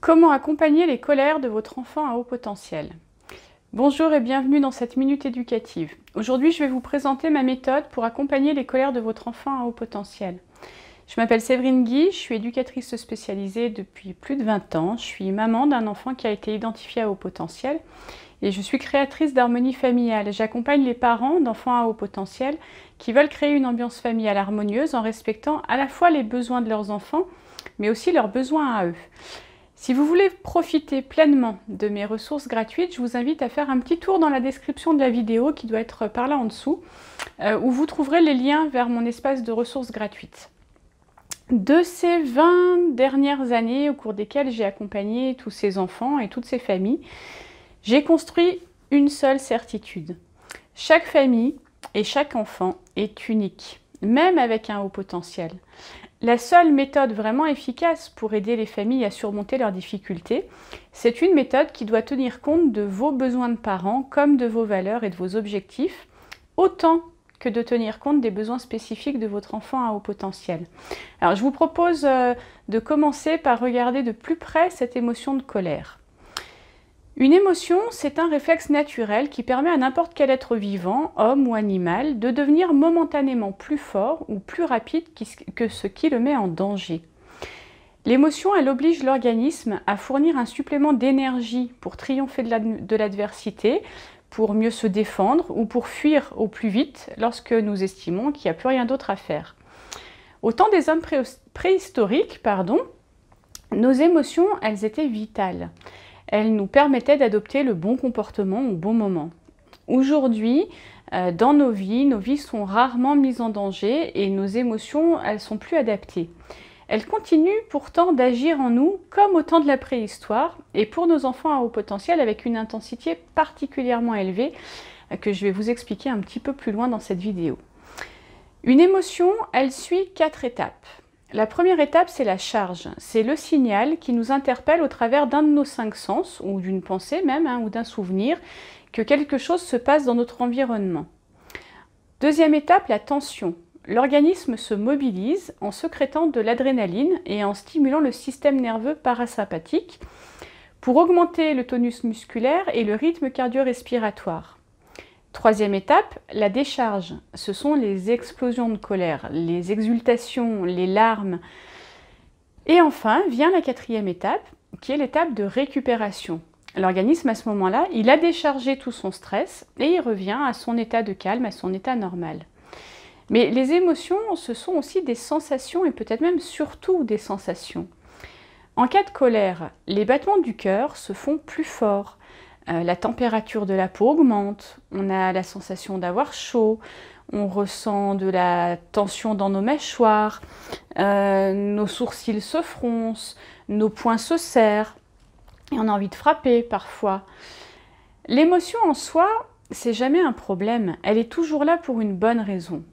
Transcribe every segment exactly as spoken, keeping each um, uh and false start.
Comment accompagner les colères de votre enfant à haut potentiel? Bonjour et bienvenue dans cette minute éducative. Aujourd'hui, je vais vous présenter ma méthode pour accompagner les colères de votre enfant à haut potentiel. Je m'appelle Séverine Guy, je suis éducatrice spécialisée depuis plus de vingt ans. Je suis maman d'un enfant qui a été identifié à haut potentiel et je suis créatrice d'harmonie familiale. J'accompagne les parents d'enfants à haut potentiel qui veulent créer une ambiance familiale harmonieuse en respectant à la fois les besoins de leurs enfants, mais aussi leurs besoins à eux. Si vous voulez profiter pleinement de mes ressources gratuites, je vous invite à faire un petit tour dans la description de la vidéo qui doit être par là en dessous, euh, où vous trouverez les liens vers mon espace de ressources gratuites. De ces vingt dernières années au cours desquelles j'ai accompagné tous ces enfants et toutes ces familles, j'ai construit une seule certitude. Chaque famille et chaque enfant est unique, même avec un haut potentiel. La seule méthode vraiment efficace pour aider les familles à surmonter leurs difficultés, c'est une méthode qui doit tenir compte de vos besoins de parents comme de vos valeurs et de vos objectifs, autant que de tenir compte des besoins spécifiques de votre enfant à haut potentiel. Alors je vous propose euh, de commencer par regarder de plus près cette émotion de colère. Une émotion, c'est un réflexe naturel qui permet à n'importe quel être vivant, homme ou animal, de devenir momentanément plus fort ou plus rapide que ce qui le met en danger. L'émotion, elle oblige l'organisme à fournir un supplément d'énergie pour triompher de l'adversité, pour mieux se défendre ou pour fuir au plus vite lorsque nous estimons qu'il n'y a plus rien d'autre à faire. Au temps des hommes préhistoriques, pardon, nos émotions, elles étaient vitales. Elles nous permettaient d'adopter le bon comportement au bon moment. Aujourd'hui, euh, dans nos vies, nos vies sont rarement mises en danger et nos émotions, elles sont plus adaptées. Elles continuent pourtant d'agir en nous comme au temps de la préhistoire et pour nos enfants à haut potentiel avec une intensité particulièrement élevée euh, que je vais vous expliquer un petit peu plus loin dans cette vidéo. Une émotion, elle suit quatre étapes. La première étape, c'est la charge. C'est le signal qui nous interpelle au travers d'un de nos cinq sens, ou d'une pensée même, hein, ou d'un souvenir, que quelque chose se passe dans notre environnement. Deuxième étape, la tension. L'organisme se mobilise en sécrétant de l'adrénaline et en stimulant le système nerveux parasympathique pour augmenter le tonus musculaire et le rythme cardio-respiratoire. Troisième étape, la décharge. Ce sont les explosions de colère, les exultations, les larmes. Et enfin, vient la quatrième étape, qui est l'étape de récupération. L'organisme, à ce moment-là, il a déchargé tout son stress et il revient à son état de calme, à son état normal. Mais les émotions, ce sont aussi des sensations et peut-être même surtout des sensations. En cas de colère, les battements du cœur se font plus forts. Euh, la température de la peau augmente, on a la sensation d'avoir chaud, on ressent de la tension dans nos mâchoires, euh, nos sourcils se froncent, nos poings se serrent, et on a envie de frapper parfois. L'émotion en soi, c'est jamais un problème, elle est toujours là pour une bonne raison.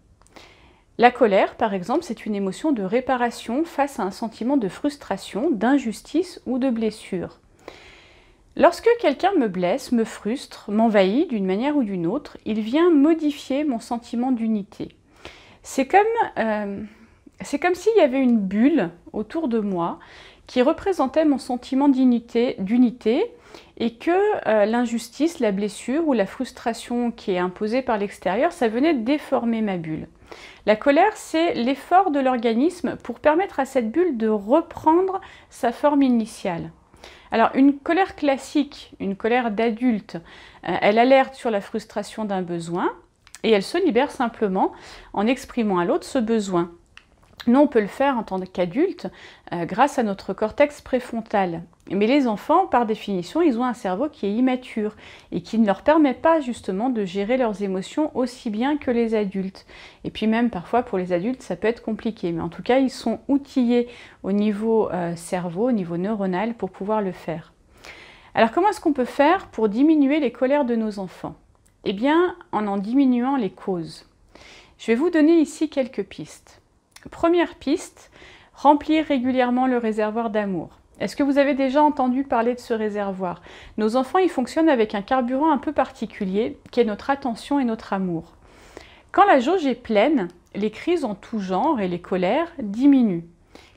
La colère, par exemple, c'est une émotion de réparation face à un sentiment de frustration, d'injustice ou de blessure. Lorsque quelqu'un me blesse, me frustre, m'envahit d'une manière ou d'une autre, il vient modifier mon sentiment d'unité. C'est comme, euh, c'est comme s'il y avait une bulle autour de moi qui représentait mon sentiment d'unité, d'unité et que euh, l'injustice, la blessure ou la frustration qui est imposée par l'extérieur, ça venait déformer ma bulle. La colère, c'est l'effort de l'organisme pour permettre à cette bulle de reprendre sa forme initiale. Alors, une colère classique, une colère d'adulte, euh, elle alerte sur la frustration d'un besoin et elle se libère simplement en exprimant à l'autre ce besoin. Nous, on peut le faire en tant qu'adulte euh, grâce à notre cortex préfrontal. Mais les enfants, par définition, ils ont un cerveau qui est immature et qui ne leur permet pas justement de gérer leurs émotions aussi bien que les adultes. Et puis même parfois pour les adultes, ça peut être compliqué. Mais en tout cas, ils sont outillés au niveau euh, cerveau, au niveau neuronal pour pouvoir le faire. Alors comment est-ce qu'on peut faire pour diminuer les colères de nos enfants? Eh bien, en en diminuant les causes. Je vais vous donner ici quelques pistes. Première piste, remplir régulièrement le réservoir d'amour. Est-ce que vous avez déjà entendu parler de ce réservoir? Nos enfants, ils fonctionnent avec un carburant un peu particulier, qui est notre attention et notre amour. Quand la jauge est pleine, les crises en tout genre et les colères diminuent.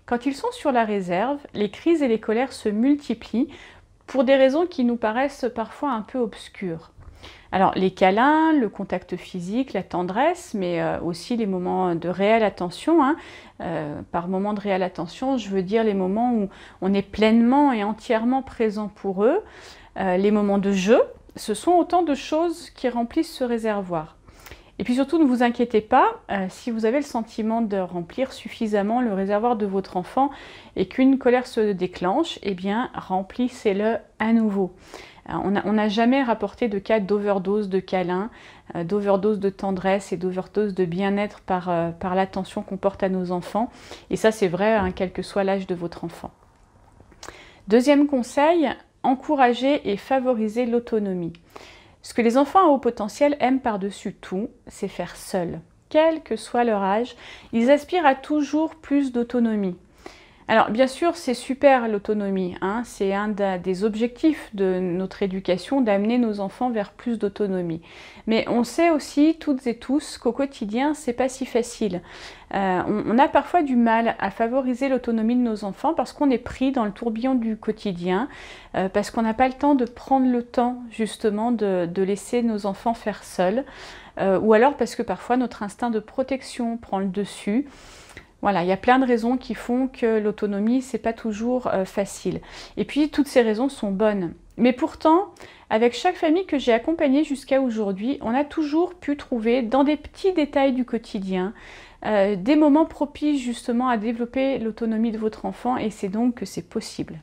Quand ils sont sur la réserve, les crises et les colères se multiplient pour des raisons qui nous paraissent parfois un peu obscures. Alors les câlins, le contact physique, la tendresse, mais euh, aussi les moments de réelle attention. Hein. Euh, par moments de réelle attention, je veux dire les moments où on est pleinement et entièrement présent pour eux. Euh, les moments de jeu, ce sont autant de choses qui remplissent ce réservoir. Et puis surtout, ne vous inquiétez pas, euh, si vous avez le sentiment de remplir suffisamment le réservoir de votre enfant et qu'une colère se déclenche, eh bien remplissez-le à nouveau. On n'a jamais rapporté de cas d'overdose de câlins, euh, d'overdose de tendresse et d'overdose de bien-être par, euh, par l'attention qu'on porte à nos enfants. Et ça, c'est vrai, hein, quel que soit l'âge de votre enfant. Deuxième conseil, encourager et favoriser l'autonomie. Ce que les enfants à haut potentiel aiment par-dessus tout, c'est faire seul. Quel que soit leur âge, ils aspirent à toujours plus d'autonomie. Alors bien sûr, c'est super l'autonomie, hein, c'est un des objectifs de notre éducation d'amener nos enfants vers plus d'autonomie. Mais on sait aussi toutes et tous qu'au quotidien, c'est pas si facile. Euh, on, on a parfois du mal à favoriser l'autonomie de nos enfants parce qu'on est pris dans le tourbillon du quotidien, euh, parce qu'on n'a pas le temps de prendre le temps justement de, de laisser nos enfants faire seuls, euh, ou alors parce que parfois notre instinct de protection prend le dessus. Voilà, il y a plein de raisons qui font que l'autonomie, c'est pas toujours euh, facile. Et puis, toutes ces raisons sont bonnes. Mais pourtant, avec chaque famille que j'ai accompagnée jusqu'à aujourd'hui, on a toujours pu trouver, dans des petits détails du quotidien, euh, des moments propices justement à développer l'autonomie de votre enfant, et c'est donc que c'est possible.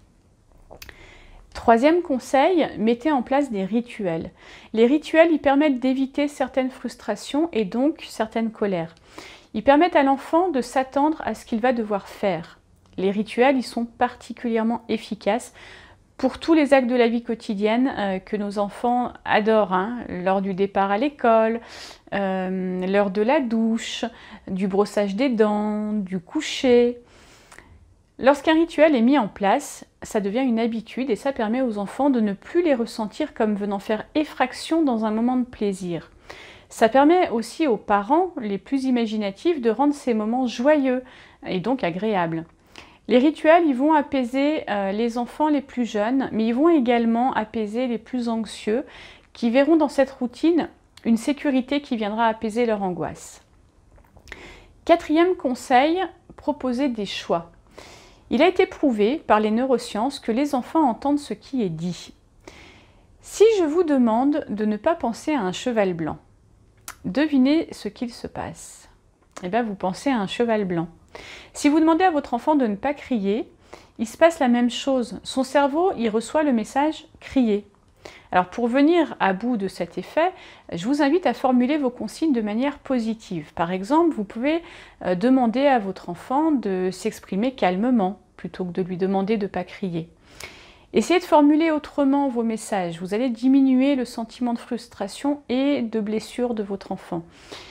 Troisième conseil, mettez en place des rituels. Les rituels, ils permettent d'éviter certaines frustrations et donc certaines colères. Ils permettent à l'enfant de s'attendre à ce qu'il va devoir faire. Les rituels, ils sont particulièrement efficaces pour tous les actes de la vie quotidienne euh, que nos enfants adorent, hein, lors du départ à l'école, euh, l'heure de la douche, du brossage des dents, du coucher. Lorsqu'un rituel est mis en place, ça devient une habitude et ça permet aux enfants de ne plus les ressentir comme venant faire effraction dans un moment de plaisir. Ça permet aussi aux parents les plus imaginatifs de rendre ces moments joyeux et donc agréables. Les rituels, ils vont apaiser euh, les enfants les plus jeunes, mais ils vont également apaiser les plus anxieux qui verront dans cette routine une sécurité qui viendra apaiser leur angoisse. Quatrième conseil, proposer des choix. Il a été prouvé par les neurosciences que les enfants entendent ce qui est dit. Si je vous demande de ne pas penser à un cheval blanc, devinez ce qu'il se passe. Eh bien, vous pensez à un cheval blanc. Si vous demandez à votre enfant de ne pas crier, il se passe la même chose. Son cerveau, il reçoit le message « crier ». Alors, pour venir à bout de cet effet, je vous invite à formuler vos consignes de manière positive. Par exemple, vous pouvez euh, demander à votre enfant de s'exprimer calmement, plutôt que de lui demander de ne pas crier. Essayez de formuler autrement vos messages. Vous allez diminuer le sentiment de frustration et de blessure de votre enfant.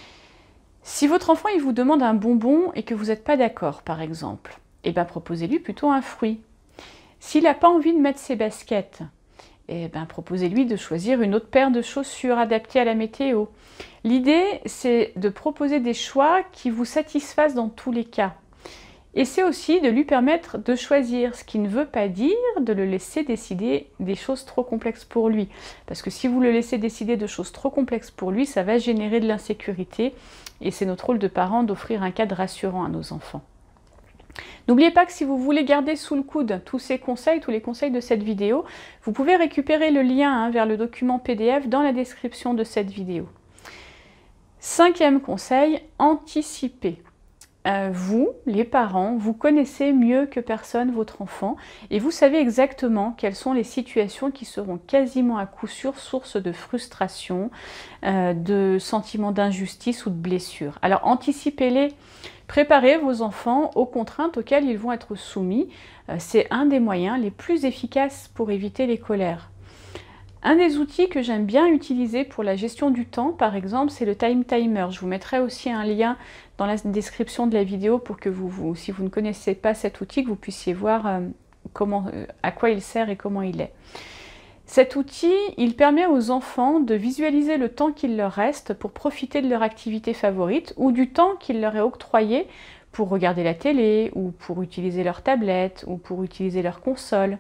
Si votre enfant il vous demande un bonbon et que vous n'êtes pas d'accord, par exemple, eh bien proposez-lui plutôt un fruit. S'il n'a pas envie de mettre ses baskets, eh bien proposez-lui de choisir une autre paire de chaussures adaptées à la météo. L'idée, c'est de proposer des choix qui vous satisfassent dans tous les cas. Et c'est aussi de lui permettre de choisir, ce qui ne veut pas dire de le laisser décider des choses trop complexes pour lui. Parce que si vous le laissez décider de choses trop complexes pour lui, ça va générer de l'insécurité. Et c'est notre rôle de parent d'offrir un cadre rassurant à nos enfants. N'oubliez pas que si vous voulez garder sous le coude tous ces conseils, tous les conseils de cette vidéo, vous pouvez récupérer le lien hein, vers le document P D F dans la description de cette vidéo. Cinquième conseil, anticiper. Euh, vous, les parents, vous connaissez mieux que personne votre enfant et vous savez exactement quelles sont les situations qui seront quasiment à coup sûr source de frustration, euh, de sentiments d'injustice ou de blessure. Alors anticipez-les, préparez vos enfants aux contraintes auxquelles ils vont être soumis. Euh, c'est un des moyens les plus efficaces pour éviter les colères. Un des outils que j'aime bien utiliser pour la gestion du temps, par exemple, c'est le Time Timer. Je vous mettrai aussi un lien dans la description de la vidéo pour que vous, vous si vous ne connaissez pas cet outil, que vous puissiez voir euh, comment, euh, à quoi il sert et comment il est. Cet outil, il permet aux enfants de visualiser le temps qu'il leur reste pour profiter de leur activité favorite ou du temps qu'il leur est octroyé pour regarder la télé, ou pour utiliser leur tablette, ou pour utiliser leur console.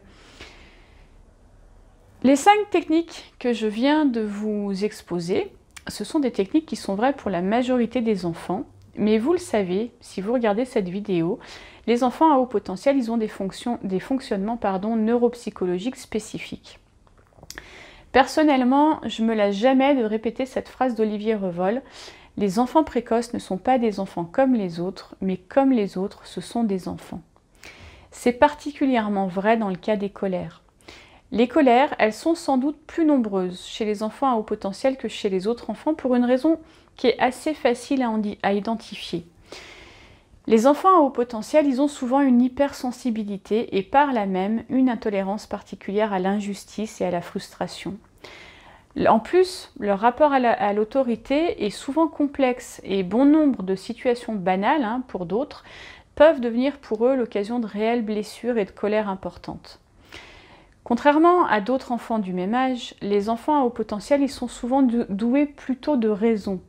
Les cinq techniques que je viens de vous exposer, ce sont des techniques qui sont vraies pour la majorité des enfants, mais vous le savez, si vous regardez cette vidéo, les enfants à haut potentiel, ils ont des, fonctions, des fonctionnements pardon, neuropsychologiques spécifiques. Personnellement, je ne me lasse jamais de répéter cette phrase d'Olivier Revol. Les enfants précoces ne sont pas des enfants comme les autres, mais comme les autres, ce sont des enfants. C'est particulièrement vrai dans le cas des colères. Les colères, elles sont sans doute plus nombreuses chez les enfants à haut potentiel que chez les autres enfants pour une raison qui est assez facile à, à identifier. Les enfants à haut potentiel, ils ont souvent une hypersensibilité et par là même une intolérance particulière à l'injustice et à la frustration. En plus, leur rapport à l'autorité est souvent complexe et bon nombre de situations banales, hein, pour d'autres, peuvent devenir pour eux l'occasion de réelles blessures et de colères importantes. Contrairement à d'autres enfants du même âge, les enfants à haut potentiel, ils sont souvent doués plutôt de raison.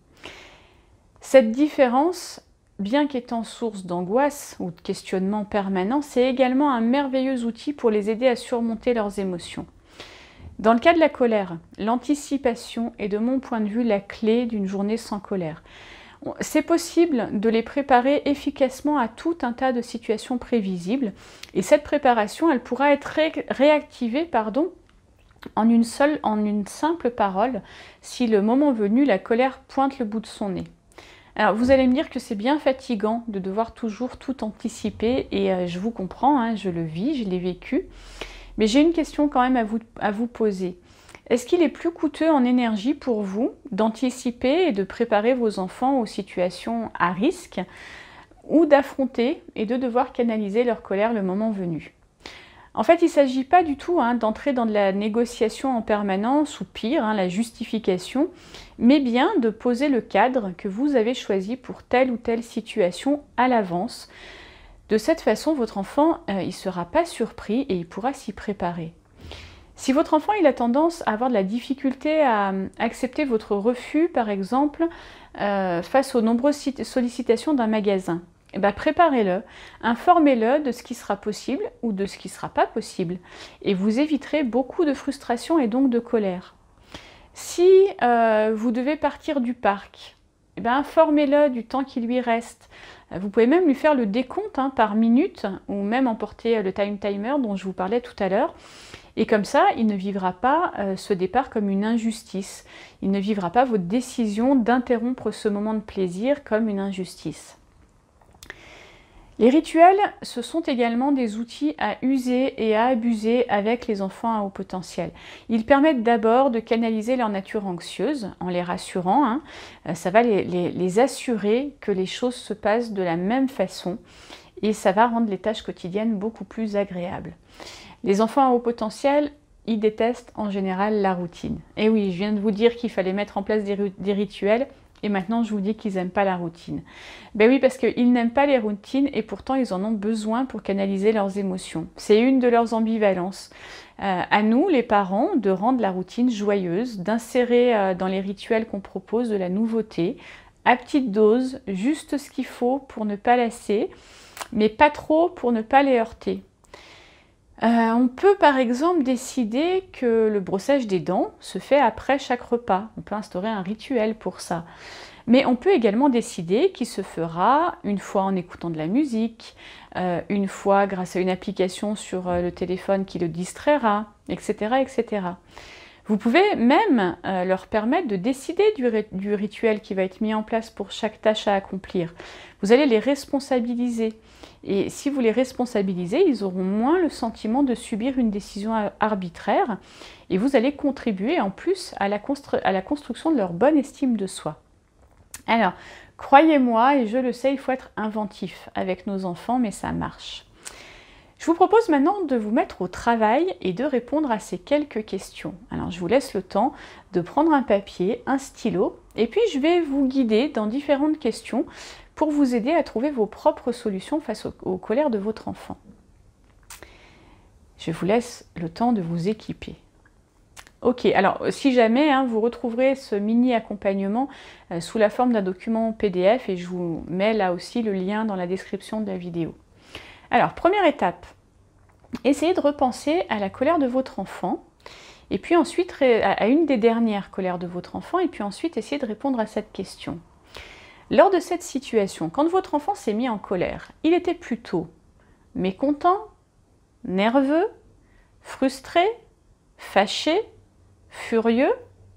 Cette différence, bien qu'étant source d'angoisse ou de questionnement permanent, c'est également un merveilleux outil pour les aider à surmonter leurs émotions. Dans le cas de la colère, l'anticipation est de mon point de vue la clé d'une journée sans colère. C'est possible de les préparer efficacement à tout un tas de situations prévisibles et cette préparation, elle pourra être ré réactivée pardon, en, une seule, en une simple parole si le moment venu, la colère pointe le bout de son nez. Alors vous allez me dire que c'est bien fatigant de devoir toujours tout anticiper et euh, je vous comprends, hein, je le vis, je l'ai vécu. Mais j'ai une question quand même à vous, à vous poser. Est-ce qu'il est plus coûteux en énergie pour vous d'anticiper et de préparer vos enfants aux situations à risque ou d'affronter et de devoir canaliser leur colère le moment venu? En fait, il ne s'agit pas du tout hein, d'entrer dans de la négociation en permanence ou pire, hein, la justification, mais bien de poser le cadre que vous avez choisi pour telle ou telle situation à l'avance. De cette façon, votre enfant, euh, il ne sera pas surpris et il pourra s'y préparer. Si votre enfant il a tendance à avoir de la difficulté à accepter votre refus, par exemple, euh, face aux nombreuses sollicitations d'un magasin, eh bien, préparez-le, informez-le de ce qui sera possible ou de ce qui ne sera pas possible. Et vous éviterez beaucoup de frustration et donc de colère. Si euh, vous devez partir du parc, eh bien, informez-le du temps qui lui reste. Vous pouvez même lui faire le décompte hein, par minute ou même emporter le time timer dont je vous parlais tout à l'heure. Et comme ça, il ne vivra pas euh, ce départ comme une injustice. Il ne vivra pas votre décision d'interrompre ce moment de plaisir comme une injustice. Les rituels, ce sont également des outils à user et à abuser avec les enfants à haut potentiel. Ils permettent d'abord de canaliser leur nature anxieuse en les rassurant. Hein. Ça va les, les, les assurer que les choses se passent de la même façon et ça va rendre les tâches quotidiennes beaucoup plus agréables. Les enfants à haut potentiel, ils détestent en général la routine. Et oui, je viens de vous dire qu'il fallait mettre en place des, des rituels. Et maintenant, je vous dis qu'ils n'aiment pas la routine. Ben oui, parce qu'ils n'aiment pas les routines et pourtant, ils en ont besoin pour canaliser leurs émotions. C'est une de leurs ambivalences. Euh, à nous, les parents, de rendre la routine joyeuse, d'insérer euh, dans les rituels qu'on propose de la nouveauté, à petite dose, juste ce qu'il faut pour ne pas lasser, mais pas trop pour ne pas les heurter. Euh, on peut par exemple décider que le brossage des dents se fait après chaque repas. On peut instaurer un rituel pour ça. Mais on peut également décider qu'il se fera une fois en écoutant de la musique, euh, une fois grâce à une application sur euh, le téléphone qui le distraira, et cetera et cetera. Vous pouvez même euh, leur permettre de décider du, du rituel qui va être mis en place pour chaque tâche à accomplir. Vous allez les responsabiliser. Et si vous les responsabilisez, ils auront moins le sentiment de subir une décision arbitraire et vous allez contribuer en plus à la, à la construction de leur bonne estime de soi. Alors, croyez-moi, et je le sais, il faut être inventif avec nos enfants, mais ça marche. Je vous propose maintenant de vous mettre au travail et de répondre à ces quelques questions. Alors, je vous laisse le temps de prendre un papier, un stylo, et puis je vais vous guider dans différentes questions pour vous aider à trouver vos propres solutions face aux, aux colères de votre enfant. Je vous laisse le temps de vous équiper. Ok, alors si jamais, hein, vous retrouverez ce mini accompagnement euh, sous la forme d'un document P D F et je vous mets là aussi le lien dans la description de la vidéo. Alors, première étape, essayez de repenser à la colère de votre enfant et puis ensuite à une des dernières colères de votre enfant et puis ensuite essayez de répondre à cette question. Lors de cette situation, quand votre enfant s'est mis en colère, il était plutôt mécontent, nerveux, frustré, fâché, furieux?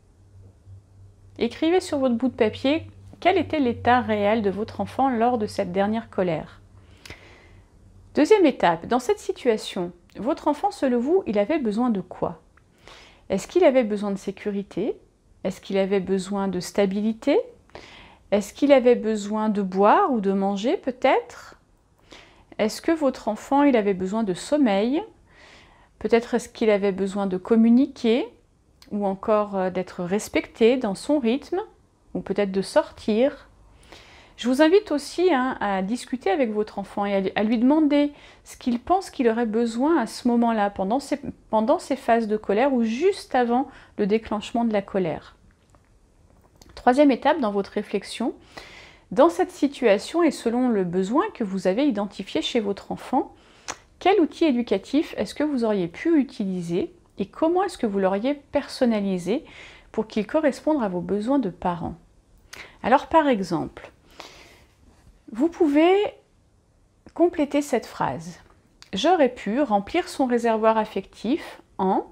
Écrivez sur votre bout de papier quel était l'état réel de votre enfant lors de cette dernière colère. Deuxième étape, dans cette situation, votre enfant, selon vous, il avait besoin de quoi? Est-ce qu'il avait besoin de sécurité? Est-ce qu'il avait besoin de stabilité? Est-ce qu'il avait besoin de boire ou de manger peut-être? Est-ce que votre enfant, il avait besoin de sommeil? Peut-être est-ce qu'il avait besoin de communiquer? Ou encore d'être respecté dans son rythme? Ou peut-être de sortir? Je vous invite aussi hein, à discuter avec votre enfant et à lui demander ce qu'il pense qu'il aurait besoin à ce moment-là, pendant ces, pendant ces phases de colère ou juste avant le déclenchement de la colère. Troisième étape dans votre réflexion, dans cette situation et selon le besoin que vous avez identifié chez votre enfant, quel outil éducatif est-ce que vous auriez pu utiliser et comment est-ce que vous l'auriez personnalisé pour qu'il corresponde à vos besoins de parents? Alors par exemple, vous pouvez compléter cette phrase. J'aurais pu remplir son réservoir affectif en...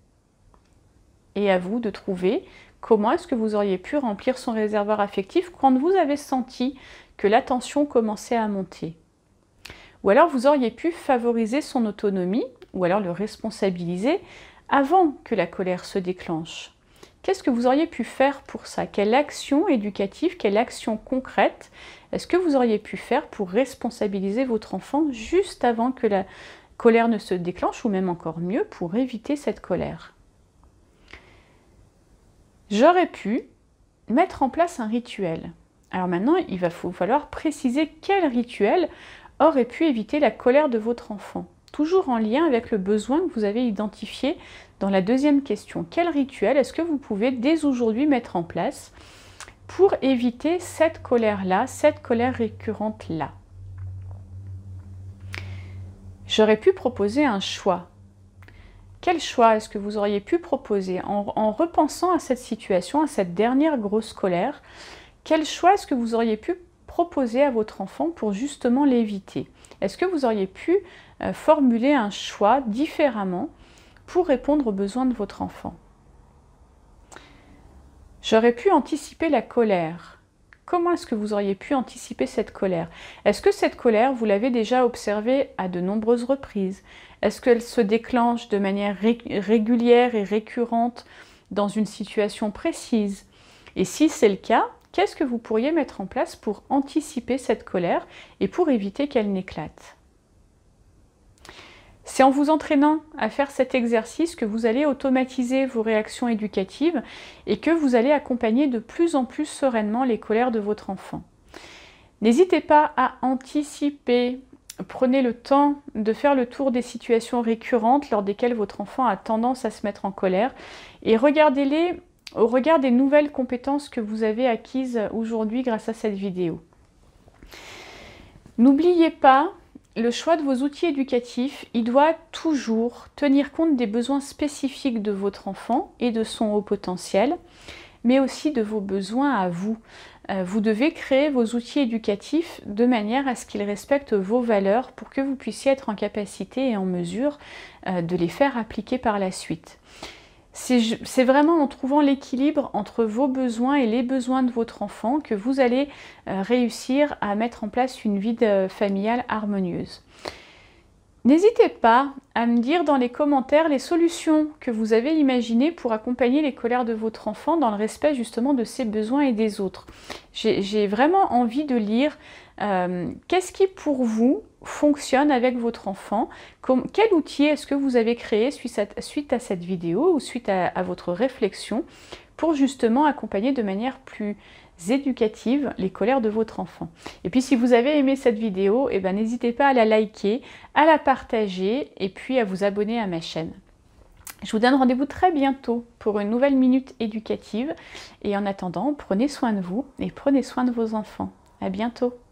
Et à vous de trouver comment est-ce que vous auriez pu remplir son réservoir affectif quand vous avez senti que la tension commençait à monter. Ou alors vous auriez pu favoriser son autonomie ou alors le responsabiliser avant que la colère se déclenche. Qu'est-ce que vous auriez pu faire pour ça? Quelle action éducative, quelle action concrète est-ce que vous auriez pu faire pour responsabiliser votre enfant juste avant que la colère ne se déclenche ou même encore mieux pour éviter cette colère? J'aurais pu mettre en place un rituel. Alors maintenant, il va falloir préciser quel rituel aurait pu éviter la colère de votre enfant. Toujours en lien avec le besoin que vous avez identifié dans la deuxième question. Quel rituel est-ce que vous pouvez dès aujourd'hui mettre en place pour éviter cette colère-là, cette colère récurrente-là? J'aurais pu proposer un choix. Quel choix est-ce que vous auriez pu proposer en, en repensant à cette situation, à cette dernière grosse colère? Quel choix est-ce que vous auriez pu proposer à votre enfant pour justement l'éviter? Est-ce que vous auriez pu euh, formuler un choix différemment pour répondre aux besoins de votre enfant? J'aurais pu anticiper la colère. Comment est-ce que vous auriez pu anticiper cette colère? Est-ce que cette colère, vous l'avez déjà observée à de nombreuses reprises? Est-ce qu'elle se déclenche de manière ré régulière et récurrente dans une situation précise? Et si c'est le cas, qu'est-ce que vous pourriez mettre en place pour anticiper cette colère et pour éviter qu'elle n'éclate? C'est en vous entraînant à faire cet exercice que vous allez automatiser vos réactions éducatives et que vous allez accompagner de plus en plus sereinement les colères de votre enfant. N'hésitez pas à anticiper. Prenez le temps de faire le tour des situations récurrentes lors desquelles votre enfant a tendance à se mettre en colère et regardez-les au regard des nouvelles compétences que vous avez acquises aujourd'hui grâce à cette vidéo. N'oubliez pas, le choix de vos outils éducatifs, il doit toujours tenir compte des besoins spécifiques de votre enfant et de son haut potentiel, mais aussi de vos besoins à vous. Vous devez créer vos outils éducatifs de manière à ce qu'ils respectent vos valeurs pour que vous puissiez être en capacité et en mesure de les faire appliquer par la suite. C'est vraiment en trouvant l'équilibre entre vos besoins et les besoins de votre enfant que vous allez réussir à mettre en place une vie familiale harmonieuse. N'hésitez pas à me dire dans les commentaires les solutions que vous avez imaginées pour accompagner les colères de votre enfant dans le respect justement de ses besoins et des autres. J'ai vraiment envie de lire euh, qu'est-ce qui pour vous fonctionne avec votre enfant, comme, quel outil est-ce que vous avez créé suite à, suite à cette vidéo ou suite à, à votre réflexion pour justement accompagner de manière plus éducative les colères de votre enfant. Et puis si vous avez aimé cette vidéo, eh ben, n'hésitez pas à la liker, à la partager et puis à vous abonner à ma chaîne. Je vous donne rendez-vous très bientôt pour une nouvelle minute éducative. Et en attendant, prenez soin de vous et prenez soin de vos enfants. À bientôt.